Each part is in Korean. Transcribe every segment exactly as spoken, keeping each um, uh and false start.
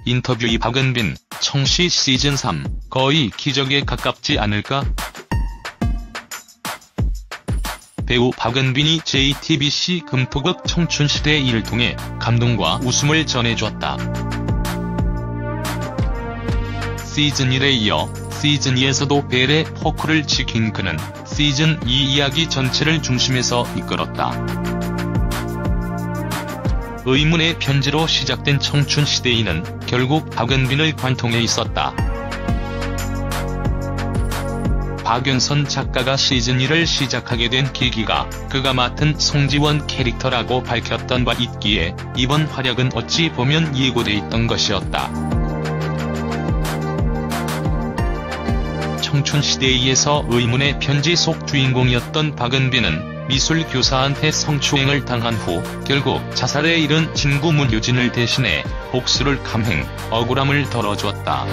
인터뷰. 이 박은빈, 청씨 시즌 삼, 거의 기적에 가깝지 않을까? 배우 박은빈이 제이티비씨 금토극 청춘시대 일을 통해 감동과 웃음을 전해줬다. 시즌 일에 이어 시즌 이에서도 벨의 포크를 지킨 그는 시즌 이 이야기 전체를 중심에서 이끌었다. 의문의 편지로 시작된 청춘시대이는 결국 박은빈을 관통해 있었다. 박연선 작가가 시즌 일을 시작하게 된 계기가 그가 맡은 송지원 캐릭터라고 밝혔던 바 있기에 이번 활약은 어찌 보면 예고돼 있던 것이었다. 청춘시대이에서 의문의 편지 속 주인공이었던 박은빈은 미술 교사한테 성추행을 당한 후 결국 자살에 이른 친구 문효진을 대신해 복수를 감행, 억울함을 덜어주었다.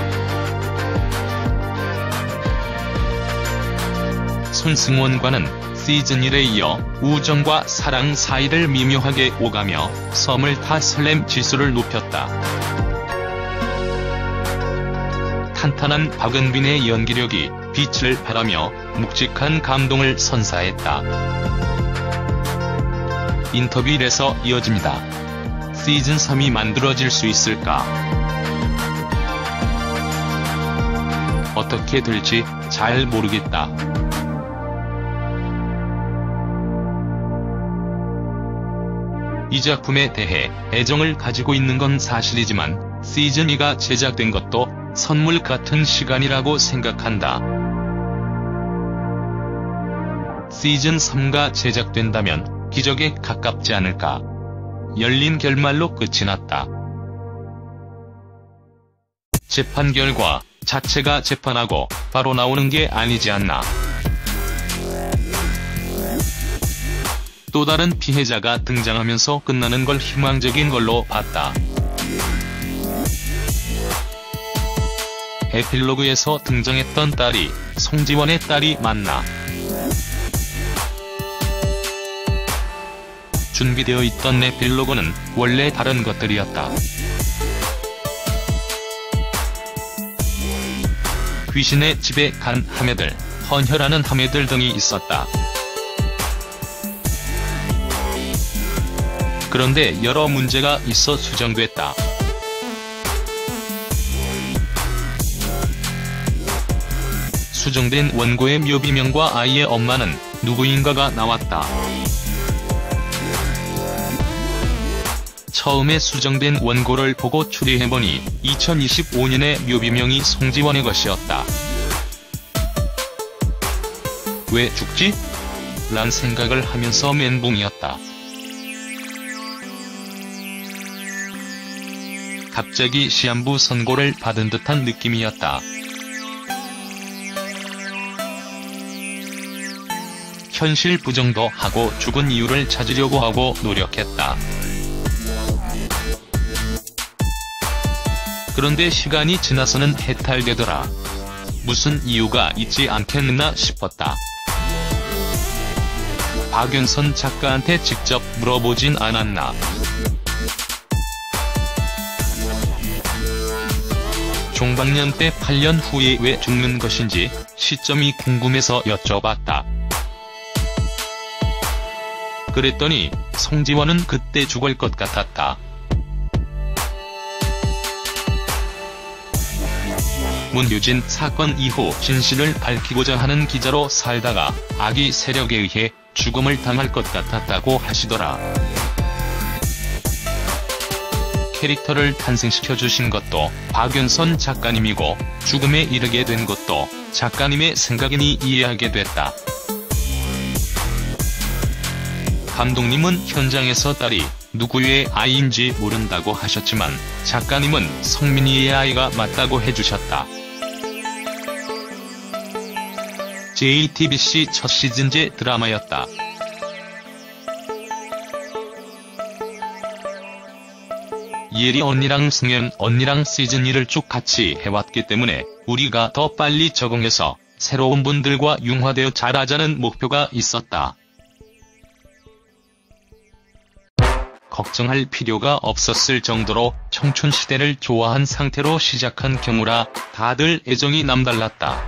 손승원과는 시즌 일에 이어 우정과 사랑 사이를 미묘하게 오가며 썸을 타 설렘 지수를 높였다. 탄탄한 박은빈의 연기력이 빛을 발하며 묵직한 감동을 선사했다. 인터뷰 일에서 이어집니다. 시즌 삼이 만들어질 수 있을까? 어떻게 될지 잘 모르겠다. 이 작품에 대해 애정을 가지고 있는 건 사실이지만 시즌 이가 제작된 것도 선물 같은 시간이라고 생각한다. 시즌 삼가 제작된다면 기적에 가깝지 않을까. 열린 결말로 끝이 났다. 재판 결과 자체가 재판하고 바로 나오는 게 아니지 않나. 또 다른 피해자가 등장하면서 끝나는 걸 희망적인 걸로 봤다. 에필로그에서 등장했던 딸이 송지원의 딸이 맞나? 준비되어 있던 에필로그는 원래 다른 것들이었다. 귀신의 집에 간 하매들, 헌혈하는 하매들 등이 있었다. 그런데 여러 문제가 있어 수정됐다. 수정된 원고의 묘비명과 아이의 엄마는 누구인가가 나왔다. 처음에 수정된 원고를 보고 추리해보니 이천이십오 년의 묘비명이 송지원의 것이었다. 왜 죽지? 란 생각을 하면서 멘붕이었다. 갑자기 시한부 선고를 받은 듯한 느낌이었다. 현실 부정도 하고 죽은 이유를 찾으려고 하고 노력했다. 그런데 시간이 지나서는 해탈되더라. 무슨 이유가 있지 않겠나 싶었다. 박연선 작가한테 직접 물어보진 않았나. 종방년 때 팔 년 후에 왜 죽는 것인지 시점이 궁금해서 여쭤봤다. 그랬더니 송지원은 그때 죽을 것 같았다. 문효진 사건 이후 진실을 밝히고자 하는 기자로 살다가 악의 세력에 의해 죽음을 당할 것 같았다고 하시더라. 캐릭터를 탄생시켜주신 것도 박연선 작가님이고 죽음에 이르게 된 것도 작가님의 생각이니 이해하게 됐다. 감독님은 현장에서 딸이 누구의 아이인지 모른다고 하셨지만 작가님은 성민이의 아이가 맞다고 해주셨다. 제이티비씨 첫 시즌제 드라마였다. 예리 언니랑 승연 언니랑 시즌 일을 쭉 같이 해왔기 때문에 우리가 더 빨리 적응해서 새로운 분들과 융화되어 잘하자는 목표가 있었다. 걱정할 필요가 없었을 정도로 청춘 시대를 좋아한 상태로 시작한 경우라 다들 애정이 남달랐다.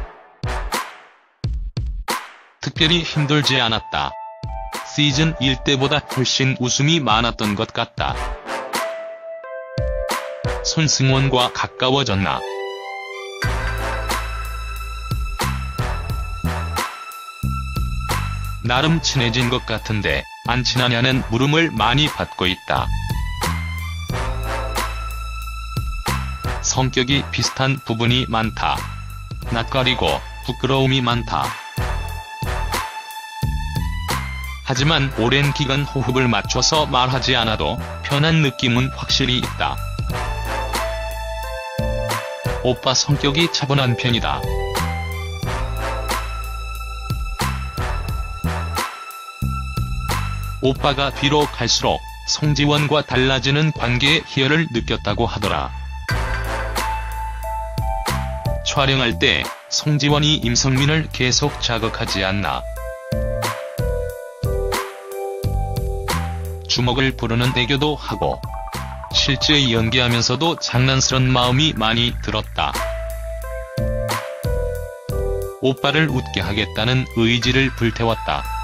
특별히 힘들지 않았다. 시즌 일 때보다 훨씬 웃음이 많았던 것 같다. 손승원과 가까워졌나? 나름 친해진 것 같은데 안 친하냐는 물음을 많이 받고 있다. 성격이 비슷한 부분이 많다. 낯가리고 부끄러움이 많다. 하지만 오랜 기간 호흡을 맞춰서 말하지 않아도 편한 느낌은 확실히 있다. 오빠 성격이 차분한 편이다. 오빠가 뒤로 갈수록 송지원과 달라지는 관계의 희열을 느꼈다고 하더라. 촬영할 때 송지원이 임성민을 계속 자극하지 않나. 주먹을 부르는 애교도 하고 실제 연기하면서도 장난스런 마음이 많이 들었다. 오빠를 웃게 하겠다는 의지를 불태웠다.